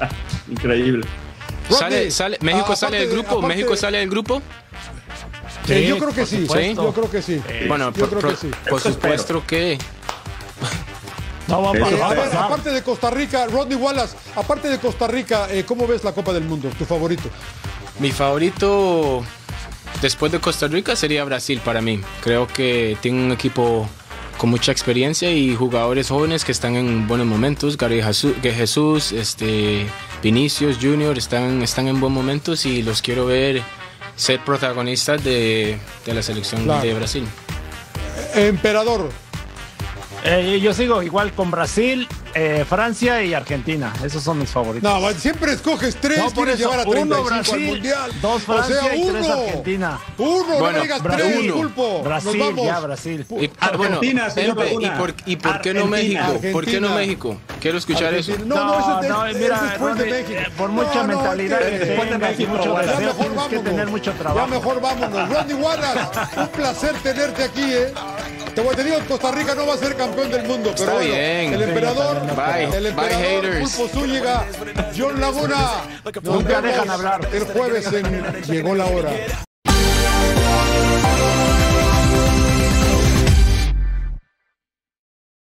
Increíble. ¿México sale del grupo? ¿México sale del grupo? Sí, yo creo que sí. ¿Sí? Yo creo que sí. Bueno, por supuesto que... No va a A ver, pasar. aparte de Costa Rica, Rodney Wallace, aparte de Costa Rica, ¿cómo ves la Copa del Mundo? ¿Tu favorito? Mi favorito después de Costa Rica sería Brasil para mí. Creo que tiene un equipo con mucha experiencia y jugadores jóvenes que están en buenos momentos. Gary Jesús, Vinicius Junior están en buenos momentos y los quiero ver ser protagonistas de la selección de Brasil. Emperador. Yo sigo igual con Brasil, Francia y Argentina. Esos son mis favoritos. No, siempre escoges tres, No, por quieres eso, llevar a 35 uno Brasil, al Mundial. 2 Francia o sea, y 3 uno. Argentina. Uno, Bueno, no digas tres, uno. Pulpo. Brasil, Nos vamos. ya Brasil. Argentina, señor Pepe, Laguna. ¿y por qué no México? Argentina. ¿Por qué no México? Quiero escuchar eso. Argentina. No, eso es mira, después de Rodney, México. por mucha mentalidad que después de tengas y México, mucho ya deseo, mejor tienes que vámonos. tener mucho Ya trabajo. mejor vámonos. Rodney Wallace, un placer tenerte aquí, Te digo, Costa Rica no va a ser campeón del mundo, pero Está bueno, bien. el emperador, Bye. el emperador, Bye, haters. Pulpo Zúñiga, John Laguna. Nos Nunca vemos dejan hablar. el jueves en Llegó la Hora.